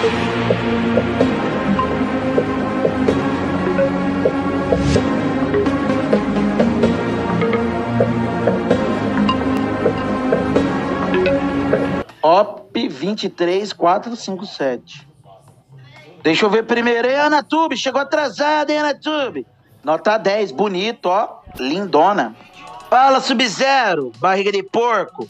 Op 23457. Deixa eu ver primeiro. Ei, Anatube, chegou atrasada, hein, Anatube? Nota 10, bonito, ó. Lindona. Fala, Sub-Zero, barriga de porco.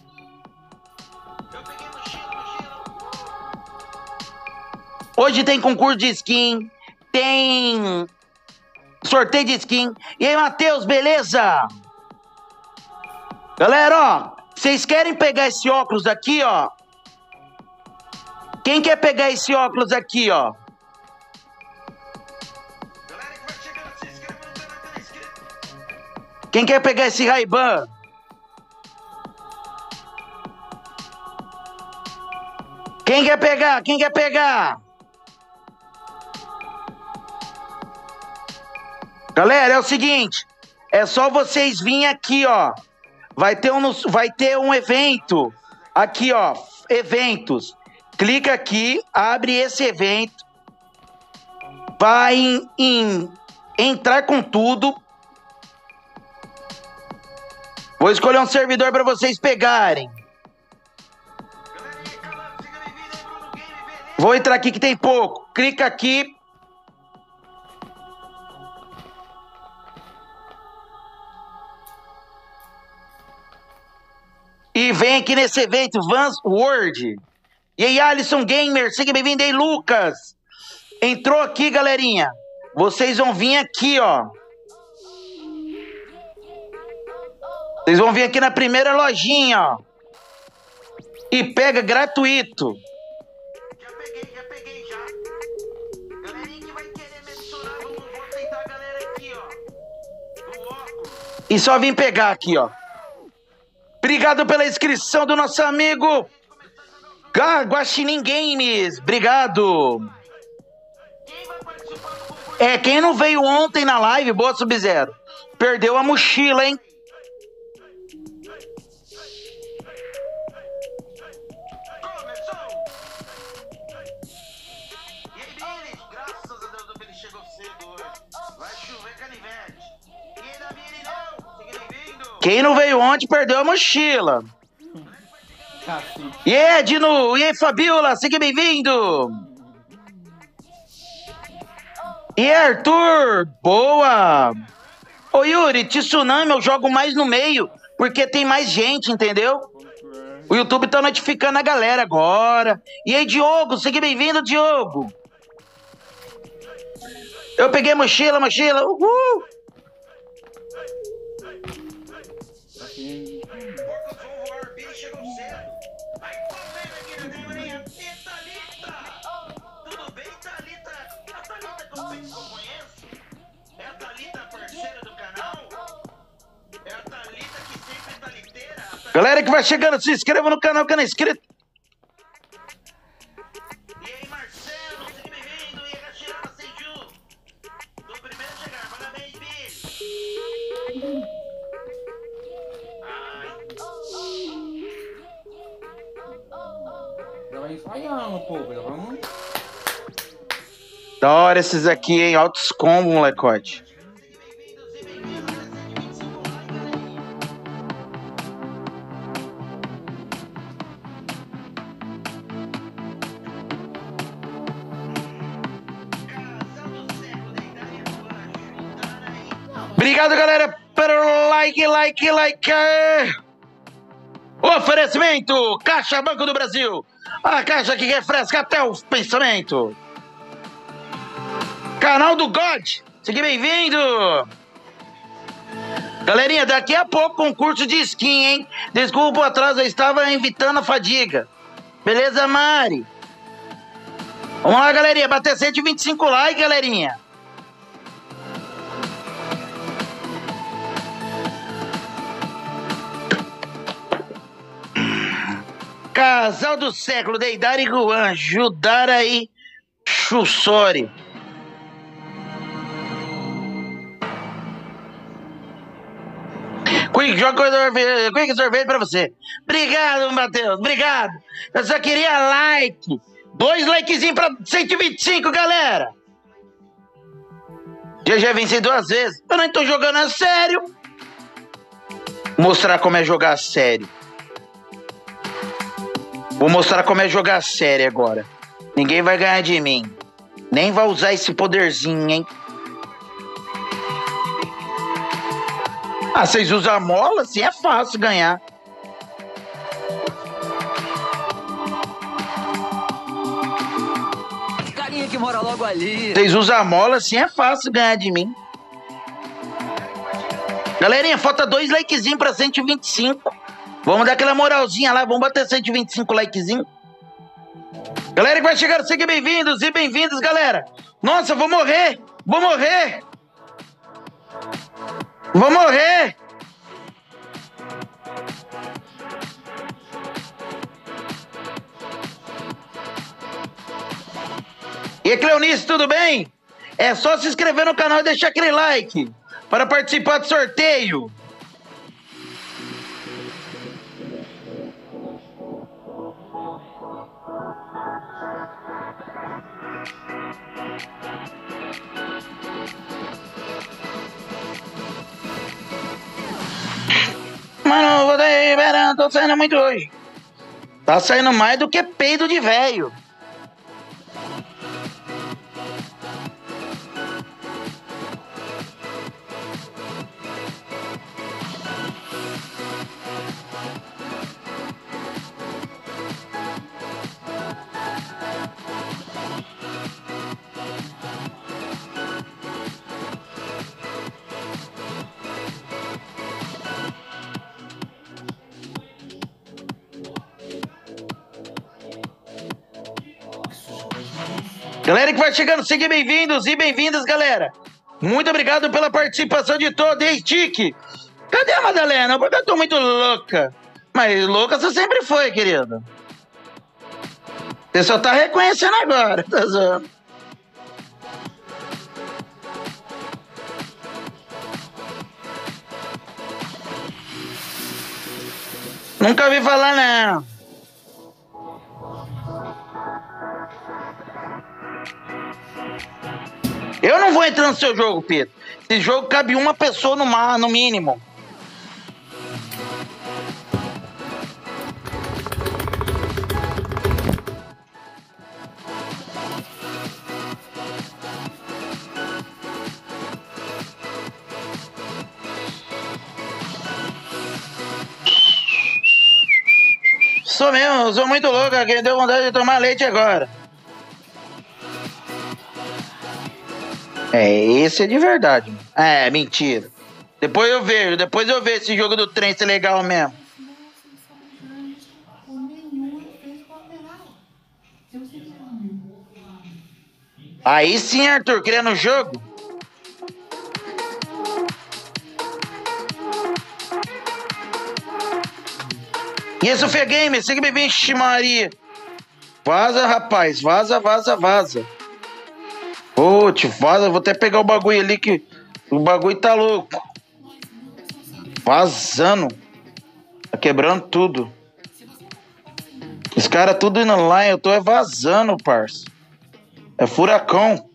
Hoje tem concurso de skin, tem sorteio de skin. E aí, Matheus, beleza? Galera, ó, vocês querem pegar esse óculos aqui, ó? Quem quer pegar esse óculos aqui, ó? Quem quer pegar esse Ray-Ban? Quem quer pegar? Quem quer pegar? Galera, é o seguinte, é só vocês virem aqui, ó. Vai ter um evento aqui, ó, eventos. Clica aqui, abre esse evento, vai em entrar com tudo. Vou escolher um servidor para vocês pegarem. Vou entrar aqui que tem pouco. Clica aqui. E vem aqui nesse evento, Vans World. E aí, Alisson Gamer, seja bem-vindo aí, Lucas. Entrou aqui, galerinha. Vocês vão vir aqui, ó. Vocês vão vir aqui na primeira lojinha, ó. E pega gratuito. Já peguei já. Galerinha que vai querer mensurar, vou aceitar a galera aqui, ó. Do óculos. E só vim pegar aqui, ó. Obrigado pela inscrição do nosso amigo Guaxinim Games. Obrigado. Quem não veio ontem na live, boa Sub-Zero, perdeu a mochila, hein? Quem não veio ontem perdeu a mochila. E aí, Edno? E aí, Fabiola? Seja bem-vindo. E aí, Arthur? Boa. Ô, Yuri, Tsunami eu jogo mais no meio, porque tem mais gente, entendeu? O YouTube tá notificando a galera agora. E aí, Diogo? Seja bem-vindo, Diogo. Eu peguei a mochila. Uhul. Galera que vai chegando, se inscreva no canal que não é inscrito. E aí, Marcelo, seja bem-vindo. E aí, Gachirama Senju. Do primeiro a chegar, parabéns, bicho. Já vai ensaiando, pô. Já vamos. Da hora esses aqui, hein? Altos combos, molecote. Obrigado, galera, pelo like. Oferecimento, Caixa Banco do Brasil. A caixa que refresca até o pensamento. Canal do God, seja bem-vindo. Galerinha, daqui a pouco concurso de skin, hein? Desculpa o atraso, eu estava evitando a fadiga. Beleza, Mari? Vamos lá, galerinha, bater 125 likes, galerinha. Casal do século, Deidara e Guan, Judara e Chussori. Quick sorvete pra você. Obrigado, Matheus, obrigado. Eu só queria like. 2 likezinhos pra 125, galera. Já venci 2 vezes. Eu não tô jogando a sério. Mostrar como é jogar a sério. Vou mostrar como é jogar a sério agora. Ninguém vai ganhar de mim. Nem vai usar esse poderzinho, hein? Ah, vocês usam a mola? Assim é fácil ganhar. Carinha que mora logo ali. Vocês usam a mola? Assim é fácil ganhar de mim. Galerinha, falta 2 likezinhos pra 125. Vamos dar aquela moralzinha lá. Vamos bater 125 likezinhos. Galera que vai chegar, sejam bem-vindos e bem-vindas, galera. Nossa, vou morrer. Vou morrer. Vou morrer. E aí, Cleonice, tudo bem? É só se inscrever no canal e deixar aquele like para participar do sorteio. Mano, vou liberando, tô saindo muito hoje. Tá saindo mais do que peido de velho. Galera que vai chegando, sejam bem-vindos e bem-vindas, galera. Muito obrigado pela participação de todos. Ei, Tique, cadê a Madalena? Porque eu tô muito louca. Mas louca você sempre foi, querida. Você só tá reconhecendo agora, tá zoando. Nunca ouvi falar, não. Eu não vou entrar no seu jogo, Pedro. Esse jogo cabe uma pessoa no mar, no mínimo. Sou mesmo, sou muito louca. Quem deu vontade de tomar leite agora. Esse é de verdade. É, mentira. Depois eu vejo esse jogo do trem ser legal mesmo. Aí sim, Arthur, criando o jogo. E esse Fê Game, segue bem, vixe Maria. Vaza, rapaz, vaza. Ô, te vaza, vou até pegar o bagulho ali que o bagulho tá louco. Vazando. Tá quebrando tudo. Os caras tudo indo lá, eu tô vazando, parça. É furacão.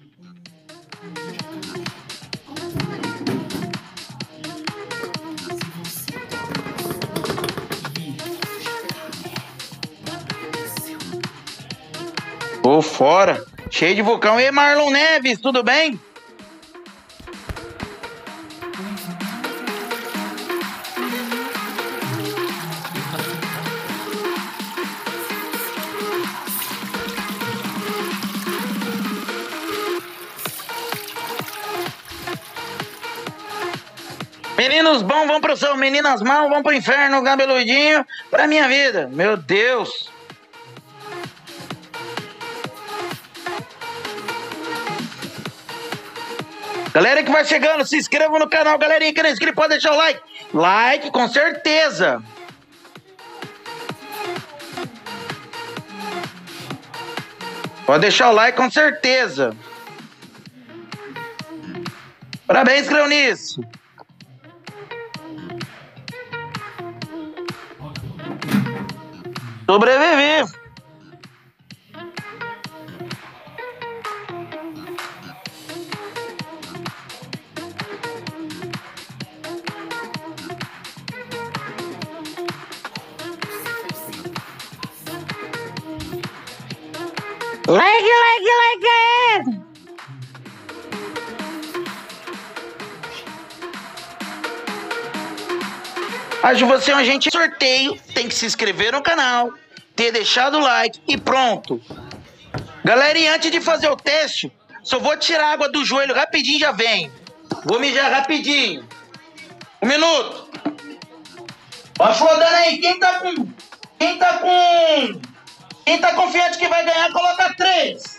Tô fora. Cheio de vulcão. E aí, Marlon Neves, tudo bem? Meninos bons vão pro céu, meninas mal vão pro inferno, cabeludinho pra minha vida. Meu Deus. Galera que vai chegando, se inscreva no canal, galerinha que não é inscrito, pode deixar o like. Like, com certeza. Pode deixar o like, com certeza. Parabéns, Cleonice. Sobrevivi. Like. Acho você um agente de sorteio, tem que se inscrever no canal, ter deixado o like e pronto. Galera, e antes de fazer o teste, só vou tirar a água do joelho rapidinho e já venho. Vou mijar rapidinho. 1 minuto. Vai flodando aí, quem tá confiante que vai ganhar, coloca 3.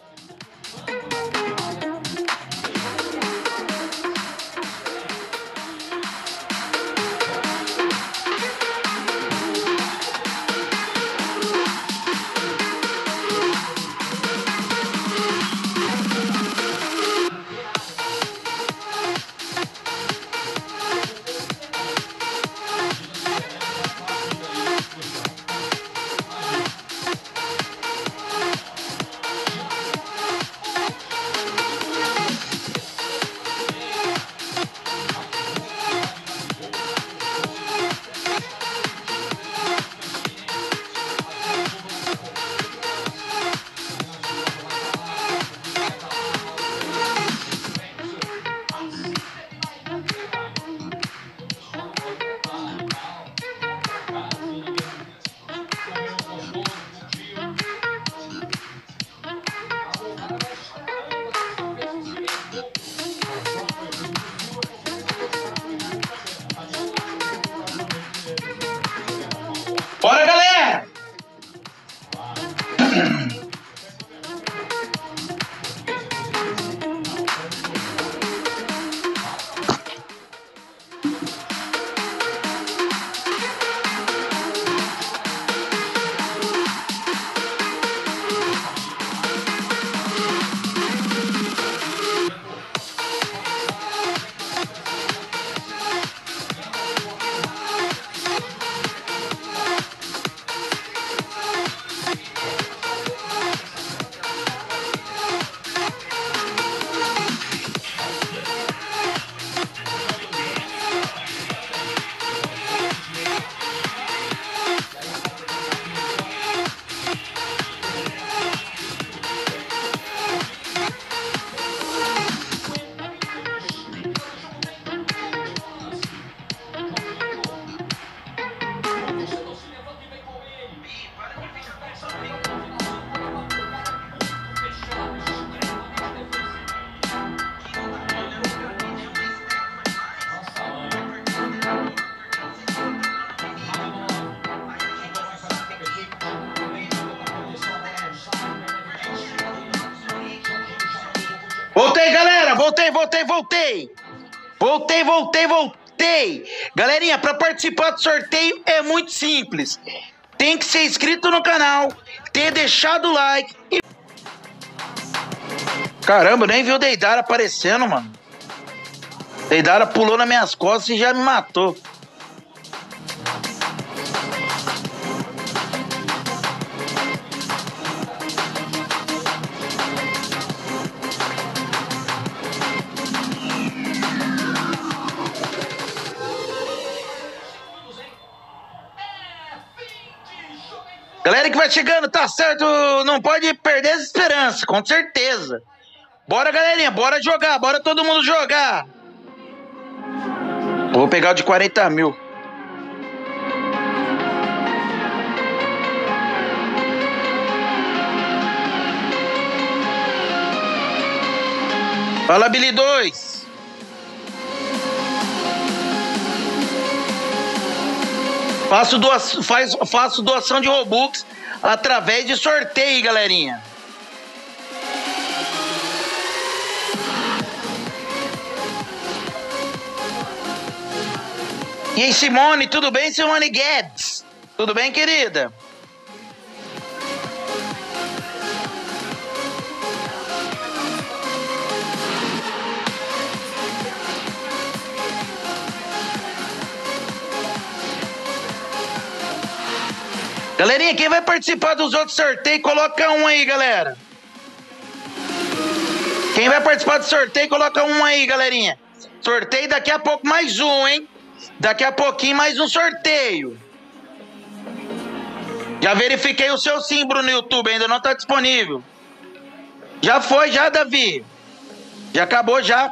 Bora, galera! Voltei, galera! Voltei! Galerinha, para participar do sorteio é muito simples. Tem que ser inscrito no canal, ter deixado o like e... Caramba, eu nem vi o Deidara aparecendo, mano. Deidara pulou nas minhas costas e já me matou. Galera que vai chegando, tá certo, não pode perder as esperanças, com certeza. Bora, galerinha, bora jogar, bora todo mundo jogar. Vou pegar o de 40 mil. Fala, Billy 2. Faço doação de Robux através de sorteio, galerinha. E aí, Simone, tudo bem, Simone Guedes? Tudo bem, querida? Galerinha, quem vai participar dos outros sorteios, coloca um aí, galera. Quem vai participar do sorteio, coloca um aí, galerinha. Sorteio daqui a pouco mais um, hein? Daqui a pouquinho mais um sorteio. Já verifiquei o seu símbolo no YouTube, ainda não está disponível. Já foi, já, Davi. Já acabou, já.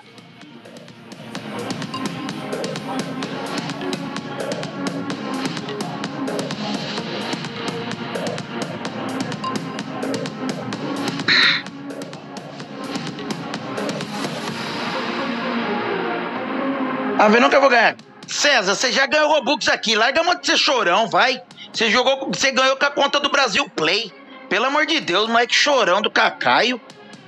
Ah, eu nunca vou ganhar. César, você já ganhou Robux aqui. Larga a mão de ser chorão, vai. Você ganhou com a conta do Brasil Play. Pelo amor de Deus, moleque chorão do Cacaio.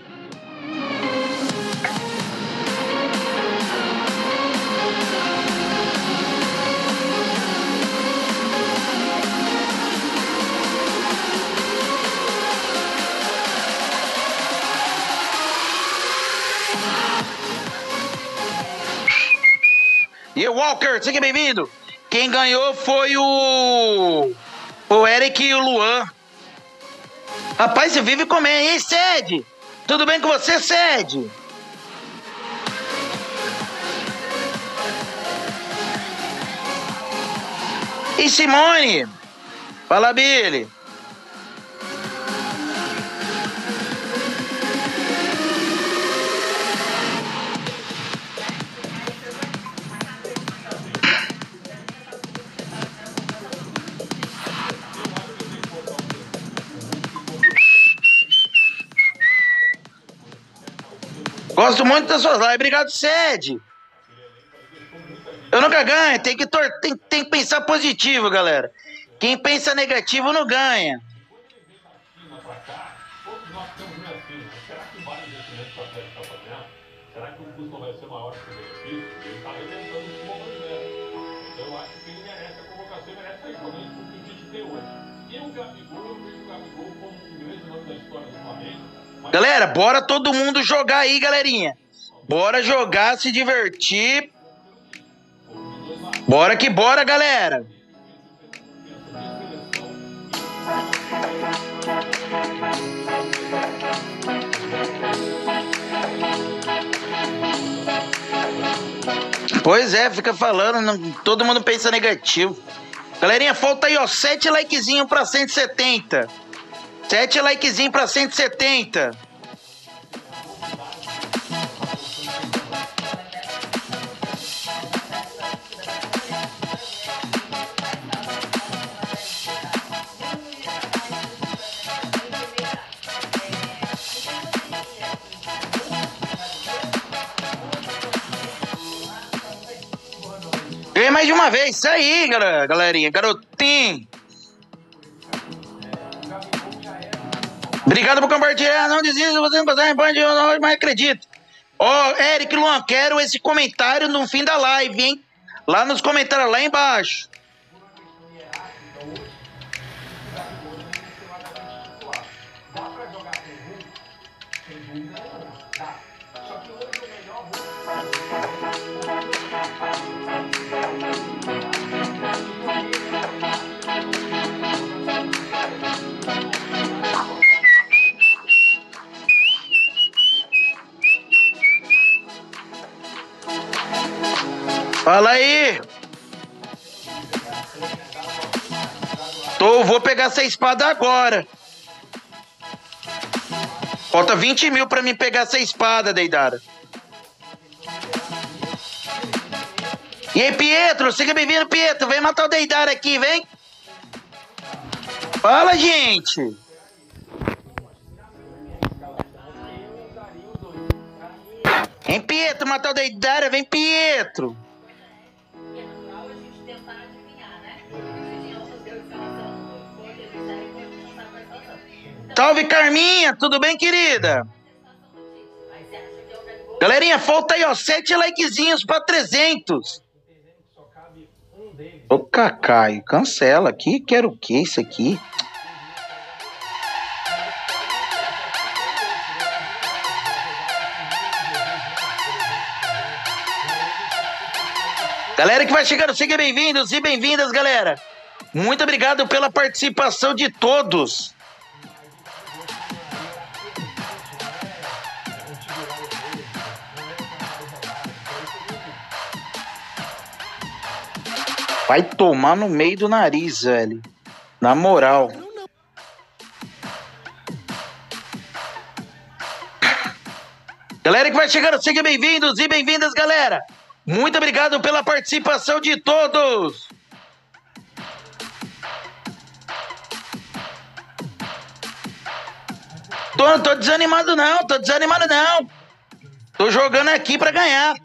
E o Walker, seja bem-vindo. Quem ganhou foi o Eric e o Luan. Rapaz, você vive comendo. E aí, Sede? Tudo bem com você, Sede? E Simone? Fala, Billy. Gosto muito das suas lives. Obrigado, Sede. Eu nunca ganho. Tem que pensar positivo, galera. Quem pensa negativo não ganha. Será que o custo vai ser maior que o benefício? Ele está arrebentando esse momento. Então eu acho que ele merece a convocação e merece a escolha com o que o Tite tem hoje. E o Gabigol, eu vejo o Gabigol como um grande nome da história do Flamengo. Galera, bora todo mundo jogar aí, galerinha. Bora jogar, se divertir. Bora que bora, galera. Pois é, fica falando, todo mundo pensa negativo. Galerinha, falta aí, ó, 7 likezinhos pra 170. 7 likezinhos pra 170. Ganhei mais de uma vez, isso aí, galerinha, garotinho. Obrigado por compartilhar, não desista, você não consegue, pode, eu não mais acredito. Ó, Eric, Luan, quero esse comentário no fim da live, hein? Lá nos comentários, lá embaixo. Fala aí. Vou pegar essa espada agora. Falta 20 mil pra mim pegar essa espada, Deidara. E aí, Pietro, seja bem-vindo, Pietro. Vem matar o Deidara aqui, vem. Fala, gente. Vem, Pietro, matar o Deidara. Vem, Pietro. Salve, Carminha. Tudo bem, querida? Galerinha, falta aí, ó, 7 likezinhos pra 300. Ô, Cacaio, cancela aqui. Quero o que isso aqui? Galera que vai chegando, sejam bem-vindos e bem-vindas, galera. Muito obrigado pela participação de todos. Vai tomar no meio do nariz, velho. Na moral. Galera que vai chegando, sejam bem-vindos e bem-vindas, galera. Muito obrigado pela participação de todos. Não tô desanimado não, Tô jogando aqui pra ganhar.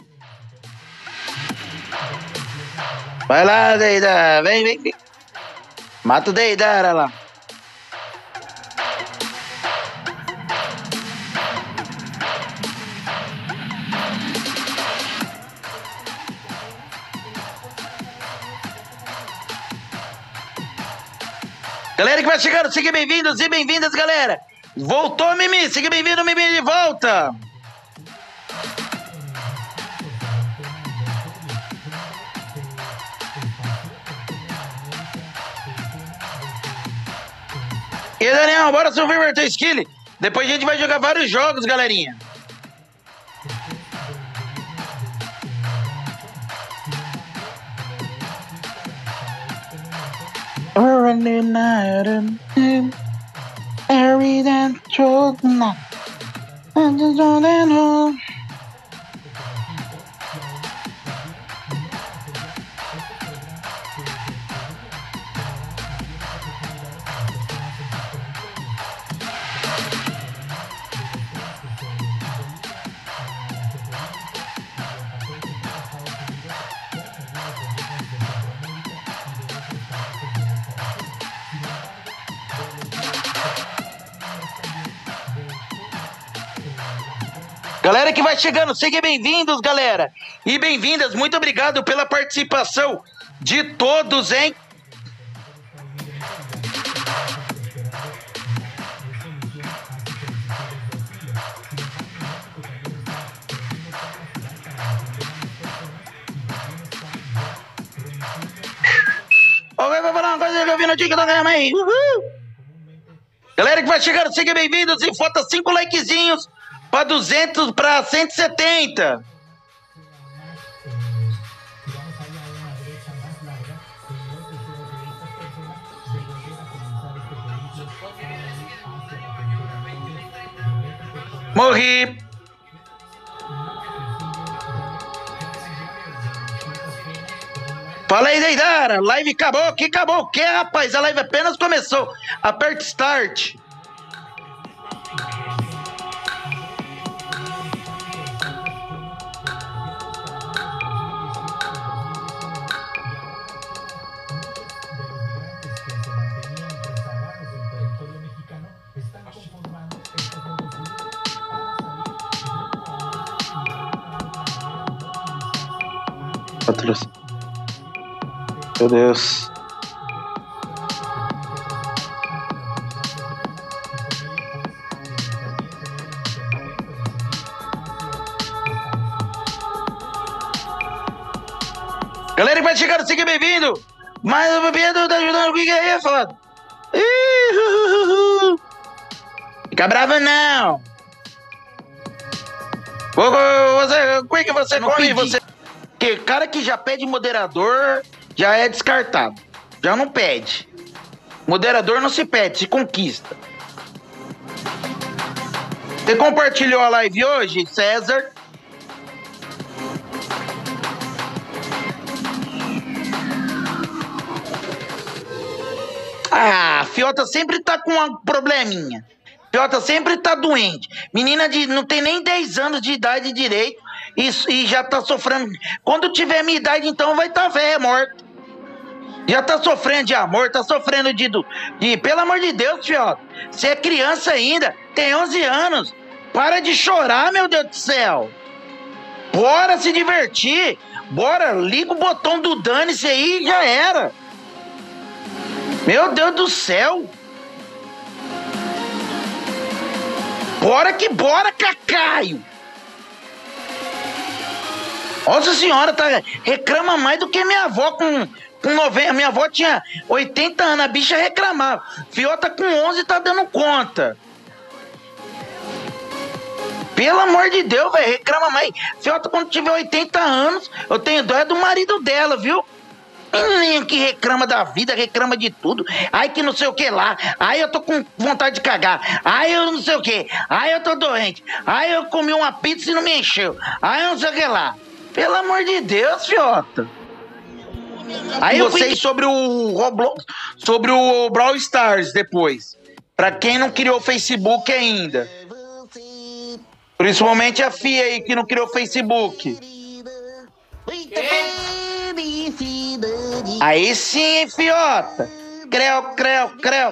Vai lá, Deidara, vem. Mata o Deidara lá. Galera que vai chegando, sejam bem-vindos e bem-vindas, galera. Voltou, Mimi, seja bem-vindo, Mimi, de volta. E aí, Daniel, bora subir o skill. Depois a gente vai jogar vários jogos, galerinha. Galera que vai chegando, sejam bem-vindos, galera. E bem-vindas, muito obrigado pela participação de todos, hein? Vou falar uma coisa que eu vi no TikTok aí. Galera que vai chegando, sejam bem-vindos e falta 5 likezinhos para 200, para 170. Morri. Fala aí, Deidara. Live acabou. Que acabou o quê, rapaz? A live apenas começou. Aperte Start. Meu Deus. Galera que vai chegando, seja bem-vindo. Mas o bebê tá ajudando o que é foda. Fica bravo não. Como é que você come? Você... Que cara que já pede moderador já é descartado. Já não pede. Moderador não se pede, se conquista. Você compartilhou a live hoje, César? Ah, Fiota sempre tá com um probleminha. Fiota sempre tá doente. Menina de não tem nem 10 anos de idade direito e já tá sofrendo. Quando tiver minha idade, então vai tá velha, morta. Já tá sofrendo de amor, tá sofrendo de... Pelo amor de Deus, Fiota. Você é criança ainda, tem 11 anos. Para de chorar, meu Deus do céu. Bora se divertir. Bora, liga o botão do dane-se aí e já era. Meu Deus do céu. Bora que bora, Cacaio. Nossa senhora, tá, reclama mais do que minha avó com 90. Minha avó tinha 80 anos, a bicha reclamava. Fiota com 11 tá dando conta. Pelo amor de Deus, velho, reclama mais. Fiota quando tiver 80 anos, eu tenho dó do marido dela, viu? Menininho que reclama da vida, reclama de tudo. Ai, que não sei o que lá. Ai, eu tô com vontade de cagar. Ai, eu não sei o que. Ai, eu tô doente. Ai, eu comi uma pizza e não me encheu. Ai, eu não sei o que lá. Pelo amor de Deus, fiota. Aí vocês sobre o Roblox, sobre o Brawl Stars depois. Pra quem não criou o Facebook ainda. Principalmente a Fia aí que não criou o Facebook. Aí sim, hein, fiota. Creu, creu, creu.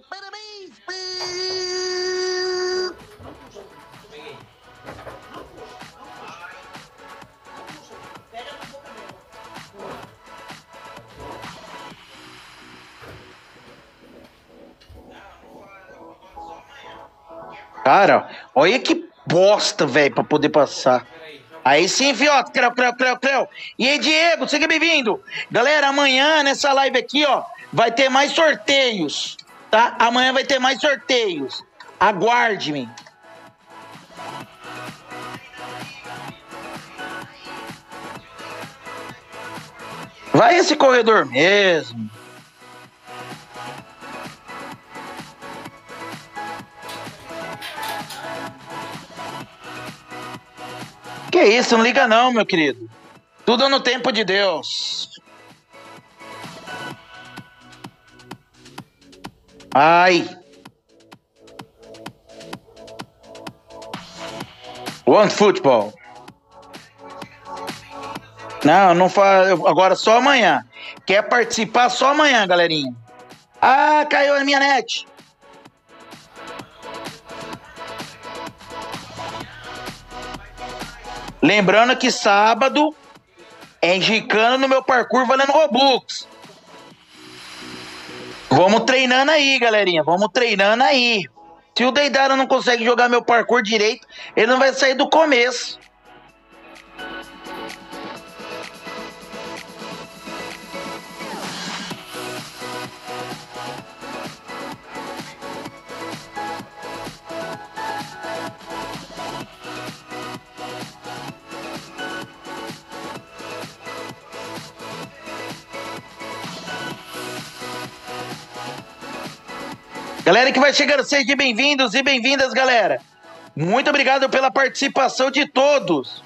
Cara, olha que bosta, velho, pra poder passar. Aí sim, fiota, creu, creu, creu, creu. E aí, Diego, seja bem-vindo. Galera, amanhã nessa live aqui, ó, vai ter mais sorteios, tá? Amanhã vai ter mais sorteios. Aguarde-me. Vai esse corredor mesmo. Que isso, não liga não, meu querido. Tudo no tempo de Deus. Ai. One Football. Não faz. Agora só amanhã. Quer participar só amanhã, galerinha. Ah, caiu a minha net. Lembrando que sábado é gincana no meu parkour valendo Robux. Vamos treinando aí, galerinha. Vamos treinando aí. Se o Deidara não consegue jogar meu parkour direito, ele não vai sair do começo. Galera que vai chegando, sejam bem-vindos e bem-vindas, galera. Muito obrigado pela participação de todos.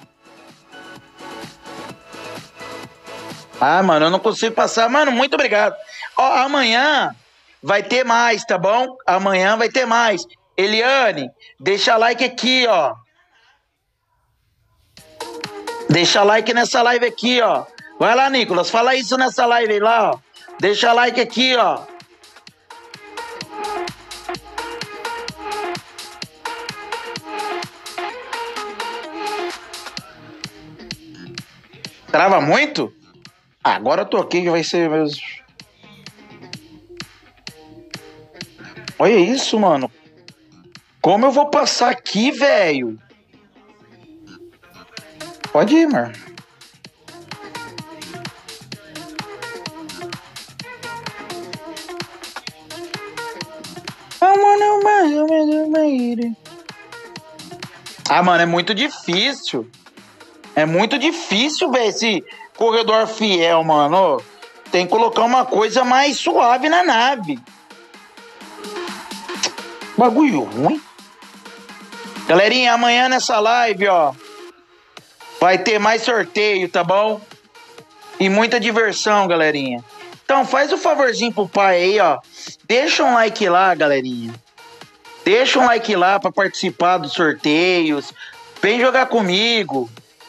Ah, mano, eu não consigo passar. Mano, muito obrigado. Ó, amanhã vai ter mais, tá bom? Amanhã vai ter mais. Eliane, deixa like aqui, ó. Deixa like nessa live aqui, ó. Vai lá, Nicolas, fala isso nessa live aí lá, ó. Deixa like aqui, ó. Trava muito? Agora eu tô aqui que vai ser mesmo. Olha isso, mano. Como eu vou passar aqui, velho? Pode ir, mano. Ah, mano, é muito difícil. É muito difícil, velho, esse corredor fiel, mano. Tem que colocar uma coisa mais suave na nave. Bagulho ruim. Galerinha, amanhã nessa live, ó, vai ter mais sorteio, tá bom? E muita diversão, galerinha. Então, faz o favorzinho pro pai aí, ó. Deixa um like lá, galerinha. Deixa um like lá pra participar dos sorteios. Vem jogar comigo.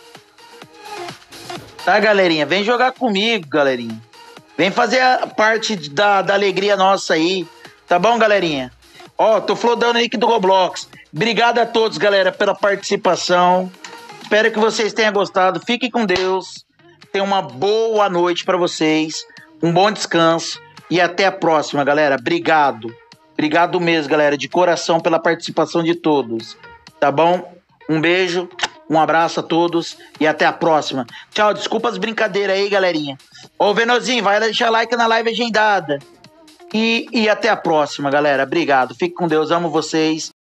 Tá, galerinha? Vem jogar comigo, galerinha. Vem fazer a parte da alegria nossa aí. Tá bom, galerinha? Ó, tô flodando aí aqui do Roblox. Obrigado a todos, galera, pela participação. Espero que vocês tenham gostado. Fiquem com Deus. Tenham uma boa noite pra vocês. Um bom descanso. E até a próxima, galera. Obrigado. Obrigado mesmo, galera. De coração pela participação de todos. Tá bom? Um beijo. Um abraço a todos e até a próxima. Tchau, desculpa as brincadeiras aí, galerinha. Ô, Venozinho, vai deixar like na live agendada. E até a próxima, galera. Obrigado. Fique com Deus, amo vocês.